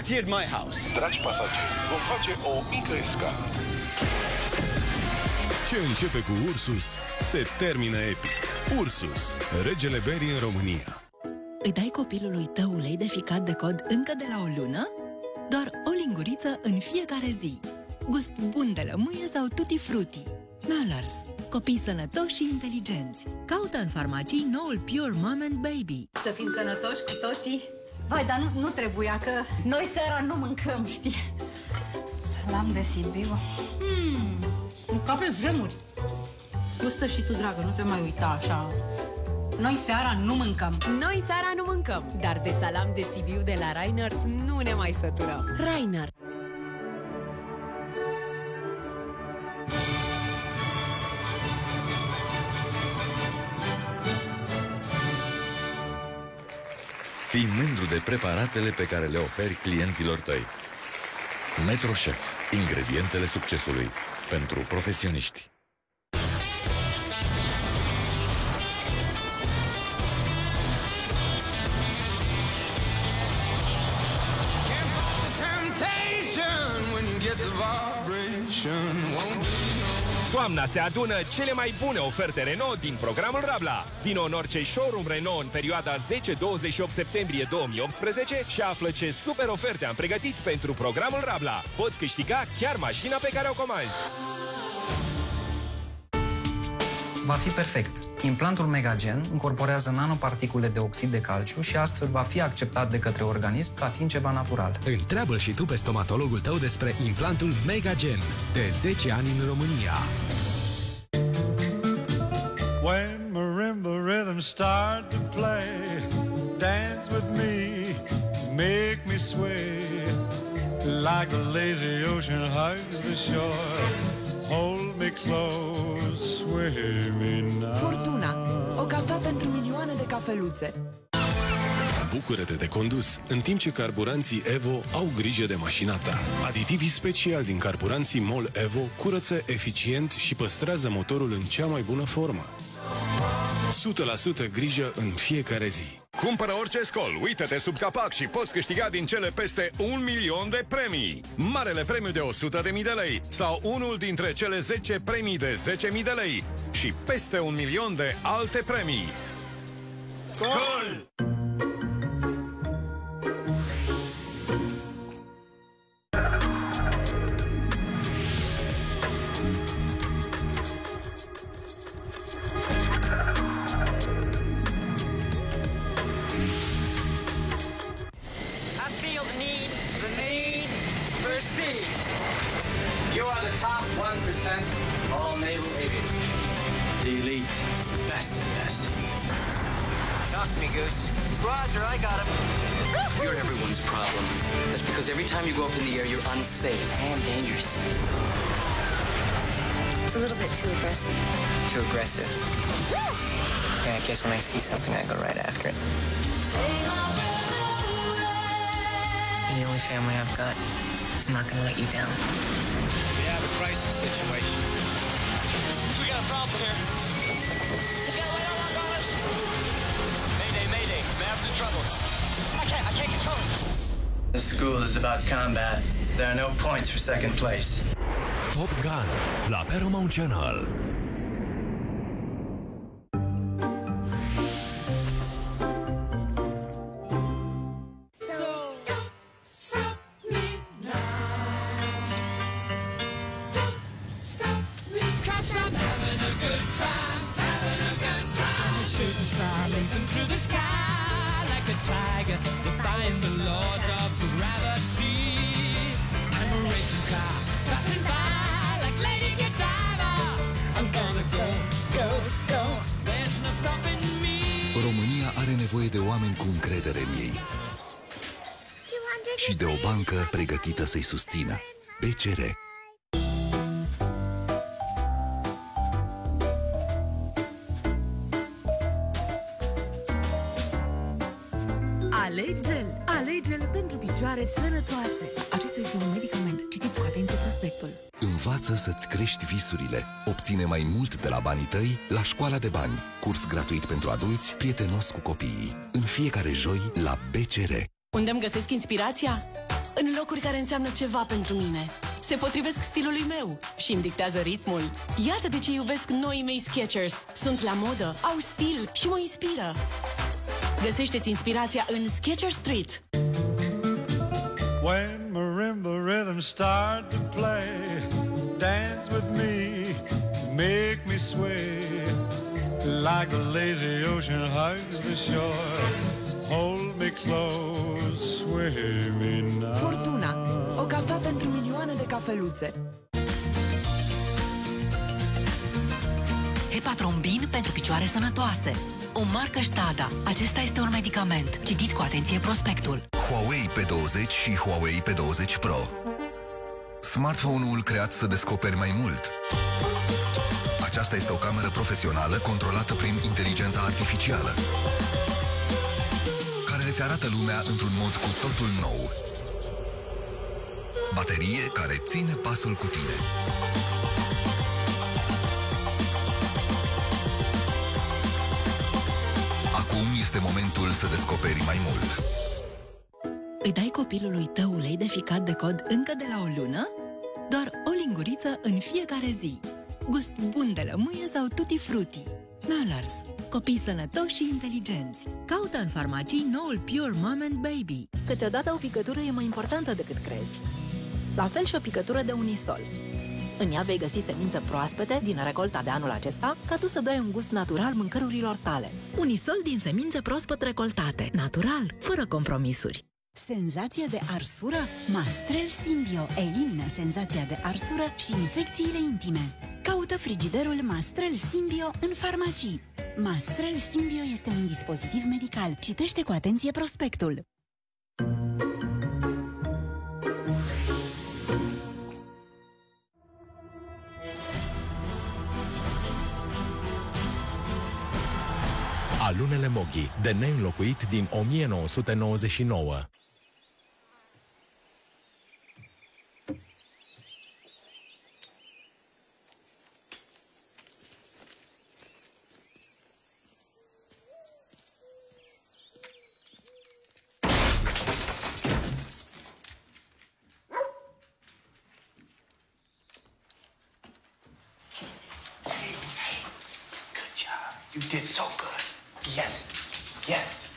Not here at my house. Dragi pasageri, vom face o mică escală. Ce începe cu Ursus, se termină epic. Ursus, regele berii în România. Îi dai copilului tău ulei de ficat de cod încă de la o lună? Doar o linguriță în fiecare zi. Gust bun de lămâie sau tutti frutti. Möller's. Copii sănătoși și inteligenți. Caută în farmacii noul Pure Mom and Baby. Să fim sănătoși cu toții? Vai, dar nu trebuia, că noi seara nu mâncăm, știi? Salam de Sibiu. Ca pe vremuri. Gustă și tu, dragă, nu te mai uita așa. Noi seara nu mâncăm. Noi seara nu mâncăm, dar de salam de Sibiu de la Reinhardt nu ne mai săturăm. Reinhardt. Fii mândru de preparatele pe care le oferi clienților tăi. Metrochef. Ingredientele succesului. Pentru profesioniști. Toamna se adună cele mai bune oferte Renault din programul Rabla. Vino în orice showroom Renault în perioada 10-28 septembrie 2018 și află ce super oferte am pregătit pentru programul Rabla. Poți câștiga chiar mașina pe care o comanzi. Va fi perfect. Implantul Megagen incorporează nanoparticule de oxid de calciu și astfel va fi acceptat de către organism ca fiind ceva natural. Întreabă-l și tu pe stomatologul tău despre implantul Megagen. De 10 ani în România. When marimba rhythms start to play, dance with me, make me sway, like the lazy ocean hugs the shore. Hold me close, sway me now. Fortuna, o cafea pentru milioane de cafeluțe. Bucură-te de condus, în timp ce carburanții Evo au grijă de mașina ta. Aditivii speciali din carburanții MOL Evo curăță eficient și păstrează motorul în cea mai bună formă. 100% grijă în fiecare zi. Cumpără orice scol, uită-te sub capac și poți câștiga din cele peste 1 milion de premii. Marele premiu de 100.000 de lei sau unul dintre cele 10 premii de 10.000 de lei și peste 1 milion de alte premii. Scol! You are the top 1% all naval aviators. The elite, best of best. Talk to me, Goose. Roger, I got him. You're everyone's problem. That's because every time you go up in the air, you're unsafe and dangerous. It's a little bit too aggressive. Too aggressive. Yeah, I guess when I see something, I go right after it. You're the only family I've got. I'm not gonna let you down. We have a crisis situation. We got a problem here. He's got a light on us. Mayday, mayday. Map's in trouble. I can't control it. This school is about combat. There are no points for second place. Top Gun la Paramount Channel. România are nevoie de oameni cu încredere în ei și de o bancă pregătită să-i susțină. BCR. Alegel. Alegel pentru picioare sănătoase. Acesta este un medicament. Citiți cu atenție prospectul. Învață să-ți crești visurile. Obține mai mult de la banii tăi la Școala de Bani. Curs gratuit pentru adulți, prietenos cu copiii. În fiecare joi la BCR. Unde îmi găsesc inspirația? în locuri care înseamnă ceva pentru mine. Se potrivesc stilului meu și îmi dictează ritmul. Iată de ce iubesc noii mei Skechers. Sunt la modă, au stil și mă inspiră. Găsește-ți inspirația în Skechers Street. When marimba rhythms start to play, dance with me, make me sway, like the lazy ocean hugs the shore. Hold me close, sway me now. Fortuna, o cafea pentru milioane de cafeluțe. Hepatrombin pentru picioare sănătoase. O marcă Stada. Acesta este un medicament. Citiți cu atenție prospectul. Huawei P20 și Huawei P20 Pro. Smartphone-ul creat să descoperi mai mult. Aceasta este o cameră profesională controlată prin inteligența artificială, care îți arată lumea într-un mod cu totul nou. Baterie care ține pasul cu tine. Acum este momentul să descoperi mai mult. Îi dai copilului tău ulei de ficat de cod încă de la o lună? Doar o linguriță în fiecare zi. Gust bun de lămâie sau tutti frutti. Mallers. Copii sănătoși și inteligenți. Caută în farmacii noul Pure Mom and Baby. Câteodată o picătură e mai importantă decât crezi. La fel și o picătură de Unisol. În ea vei găsi semințe proaspete din recolta de anul acesta, ca tu să dai un gust natural mâncărurilor tale. Unisol din semințe proaspăt recoltate. Natural, fără compromisuri. Senzație de arsură? Mastrel Symbio elimină senzația de arsură și infecțiile intime. Caută frigiderul Mastrel Symbio în farmacii. Mastrel Symbio este un dispozitiv medical. Citește cu atenție prospectul. Alunele Moghi, de neînlocuit din 1999. You did so good. Yes. Yes.